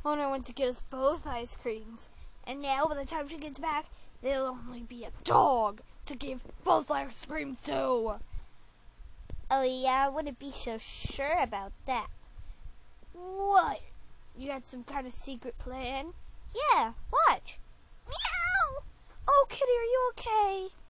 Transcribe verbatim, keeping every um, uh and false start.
Mona went to get us both ice creams. And now, by the time she gets back, there'll only be a dog to give both ice creams to. Oh yeah, I wouldn't be so sure about that. What? You got some kind of secret plan? Yeah, watch. Meow! Oh, Kitty, are you okay?